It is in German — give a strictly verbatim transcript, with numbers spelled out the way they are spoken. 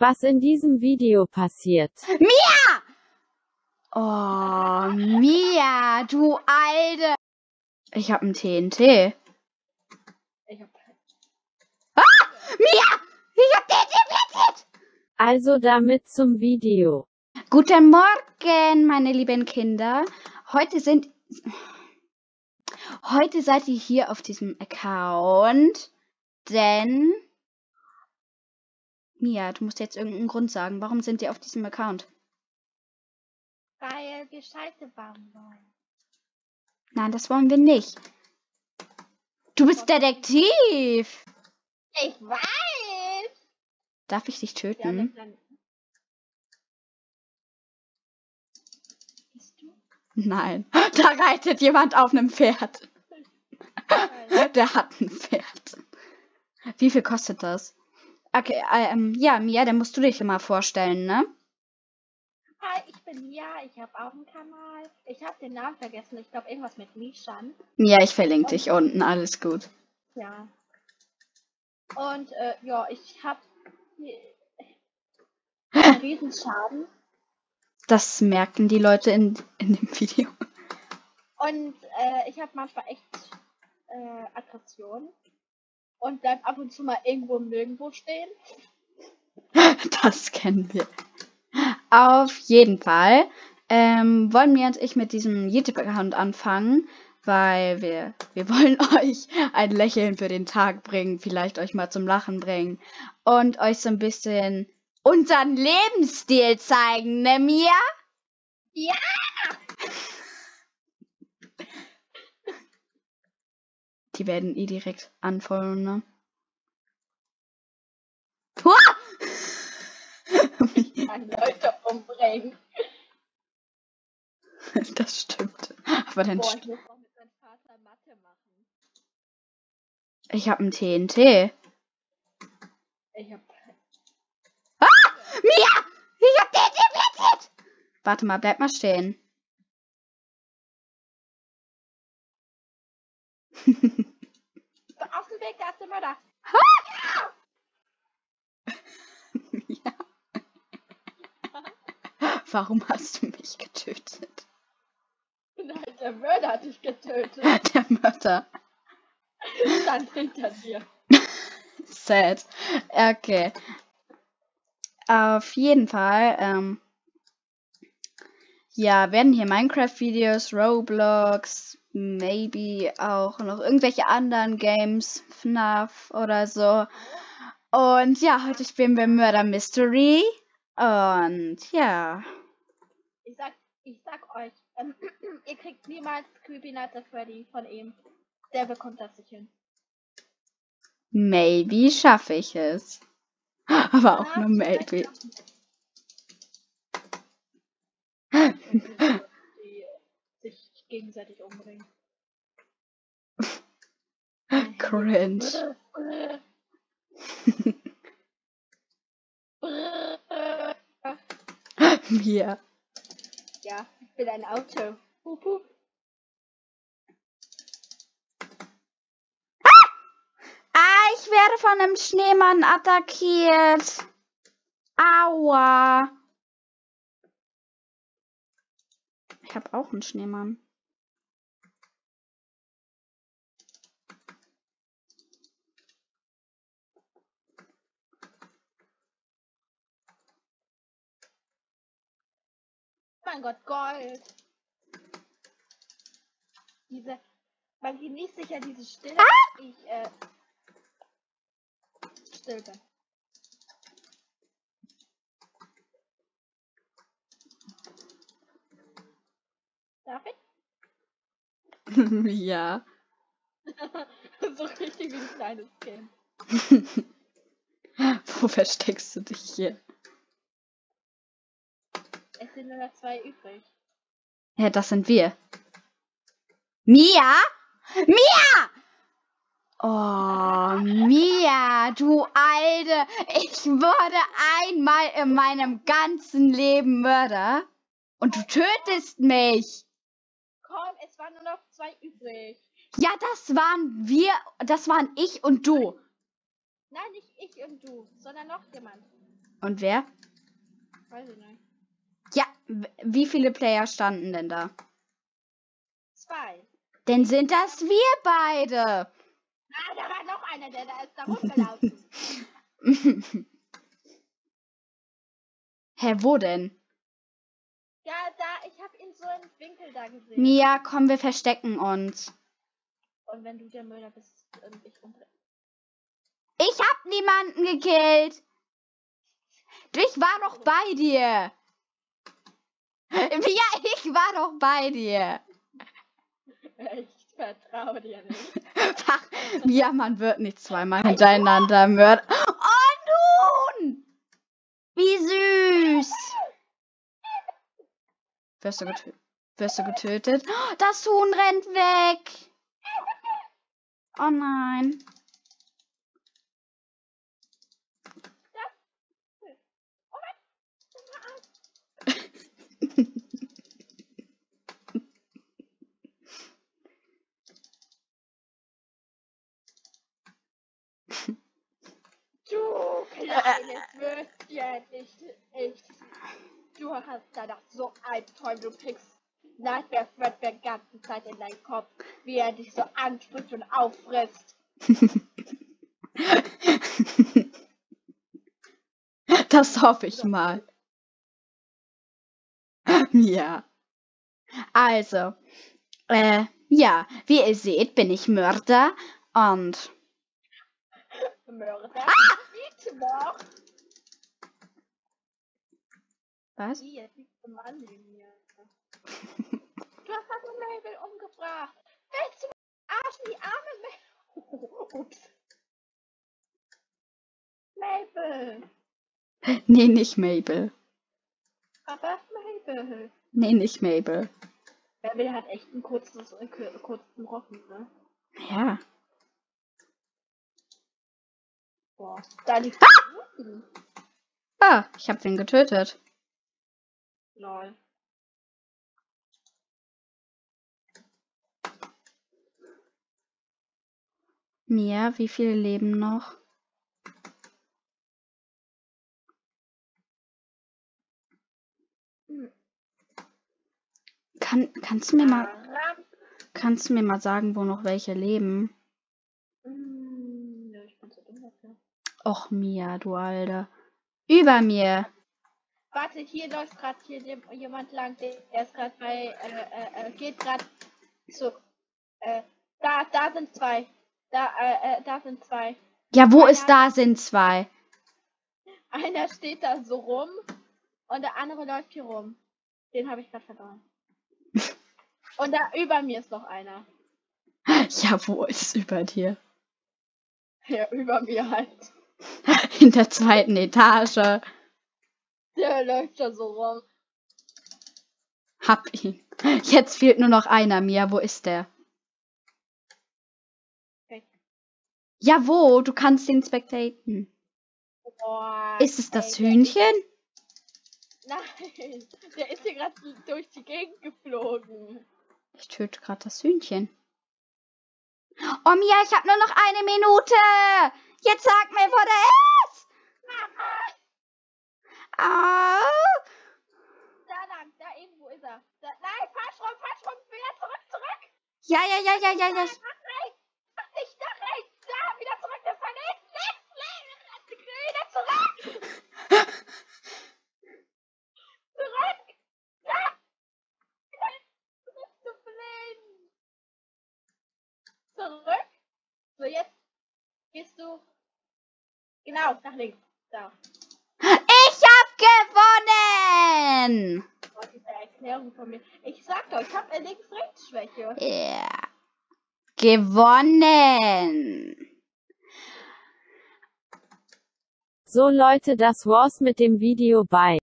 was in diesem Video passiert. Mia! Oh, Mia, du Alte. Ich hab ein T N T. Ich hab... Ah! Mia! Ich hab T N T platziert! Also damit zum Video. Guten Morgen, meine lieben Kinder. Heute sind... Heute seid ihr hier auf diesem Account, denn... Mia, du musst jetzt irgendeinen Grund sagen. Warum sind ihr auf diesem Account? Weil wir Scheiße bauen wollen. Nein, das wollen wir nicht. Du bist Detektiv. Ich weiß! Darf ich dich Ja, töten? dann... Bist du? Nein. Da reitet jemand auf einem Pferd. Nein. Der hat ein Pferd. Wie viel kostet das? Okay, ähm, ja, Mia, dann musst du dich mal vorstellen, ne? Hi, ich bin Mia, ich habe auch einen Kanal. Ich habe den Namen vergessen, ich glaube irgendwas mit Mishan. Ja, ich verlinke dich unten, alles gut. Ja. Und äh, ja, ich habe einen Riesenschaden. Das merken die Leute in, in dem Video. Und äh, ich habe manchmal echt äh, Aggression. Und bleib ab und zu mal irgendwo im Nirgendwo stehen. Das kennen wir. Auf jeden Fall ähm, wollen Mia und ich mit diesem YouTube-Account anfangen, weil wir, wir wollen euch ein Lächeln für den Tag bringen, vielleicht euch mal zum Lachen bringen und euch so ein bisschen unseren Lebensstil zeigen, ne Mia? Ja! Die werden eh direkt anfolgen, ne? Huah! Ich kann Leute umbringen. Das stimmt. Aber dann Boah, st ich muss auch mit meinem Vater Mathe machen. ich habe ein T N T. Ich hab... Ah! Mia! Ich hab T N T platziert! Warte mal, bleib mal stehen. Auf dem Weg, da ist der Mörder. Ja. Warum hast du mich getötet? Nein, der Mörder hat dich getötet. Der Mörder. Stand hinter dir. Sad. Okay. Auf jeden Fall, ähm, ja, werden hier Minecraft-Videos, Roblox, maybe auch noch irgendwelche anderen Games, F NAF oder so. Und ja, heute spielen wir Murder Mystery. Und ja. Ich sag, ich sag euch, ähm, ihr kriegt niemals Creepy Nights at Freddy von ihm. Der bekommt das nicht hin. Maybe schaffe ich es. Aber auch Ja, nur maybe. Die sich gegenseitig umbringen. Cringe. Mir. Ja, ich bin ein Auto. Hup, hup. Ah, ich werde von einem Schneemann attackiert. Aua. Ich habe auch einen Schneemann. Mein Gott, Gold. Diese, man genießt sich ja diese Stille, Ah! wenn ich äh, still bin. Darf ich? Ja. So richtig wie ein kleines Kind. Wo versteckst du dich hier? Es sind nur noch zwei übrig. Ja, das sind wir. Mia? Mia! Oh, Mia, du Alte. Ich wurde einmal in meinem ganzen Leben Mörder. Und du tötest mich. Komm, es waren nur noch zwei übrig. Ja, das waren wir, das waren ich und du. Nein, nicht ich und du, sondern noch jemand. Und wer? Weiß ich nicht. Ja, w- wie viele Player standen denn da? Zwei. Denn sind das wir beide. Ah, da war noch einer, der da ist da rumgelaufen. Hä, wo denn? Ja, da, ich habe ihn so im Winkel da gesehen. Mia, komm, wir verstecken uns. Und wenn du der Mörder bist und ich umbringe. Ich hab niemanden gekillt. Ich war doch bei dir. Ja, ich war doch bei dir. Ich vertraue dir nicht. Ach, ja, man wird nicht zweimal hintereinander mörden. Oh, nun! Wie süß! Wirst du, getö wirst du getötet? Das Huhn rennt weg! Oh nein. Du kleines Würstchen, ich, ich, du hast da doch so ein Träum, du kriegst Nightmare Fred die ganze Zeit in deinen Kopf, wie er dich so anspricht und auffrisst. Das hoffe ich mal. Ja. Also, äh, ja, wie ihr seht, bin ich Mörder und... Mörder? Ah! Mittwoch! Was? Die, jetzt liegt ein Mann neben mir. Du hast also Mabel umgebracht. Willst du Arsch in die Arme Mabel? Ups. Mabel. Nee, nicht Mabel. Aber Mabel. Nee, nicht Mabel. Mabel hat echt einen kurzen, äh, kurzen Rochen, ne? Ja. Boah. Da liegt ein Ah, ich hab den getötet. Lol. Mia, wie viele leben noch? Hm. Kann, kannst du mir mal, Aram. kannst du mir mal sagen, wo noch welche leben? Hm, ja, ich bin so dumm dafür. Och, Mia, du Alter. Über mir. Warte, hier läuft gerade hier dem- jemand lang, der der ist gerade bei, äh, äh, äh, geht gerade zu, äh, da, da sind zwei. Da, äh, äh, da sind zwei. Ja, wo Einer- ist da sind zwei? Einer steht da so rum und der andere läuft hier rum. Den habe ich gerade verloren. Und da über mir ist noch einer. Ja, wo ist über dir? Ja, über mir halt. In der zweiten Etage. Der läuft da so rum. Hab ihn. Jetzt fehlt nur noch einer, Mia. Wo ist der? Weg. Ja, wo? Du kannst ihn spectaten. Boah, Ist es das ey, der Hühnchen? Ist, nein, der ist hier gerade durch die Gegend geflogen. Ich töte gerade das Hühnchen. Oh, Mia, ich habe nur noch eine Minute. Jetzt sag mir, wo der ist. Ah. Da lang, da irgendwo ist er. Da, nein, falsch rum, falsch rum, wieder zurück, zurück. Ja, ja, ja, ja, ja, ja. Nach rechts, nach nicht nach rechts, da, wieder zurück, das war links, links, links, wieder zurück. Zurück, da. Du bist zu blind. Zurück. So, jetzt gehst du, genau, nach links, da. Ich hab gewonnen. Oh, diese Erklärung von mir. Ich sag doch, ich habe eine Links-Rechts-Schwäche. Ja. Gewonnen. So Leute, das war's mit dem Video bei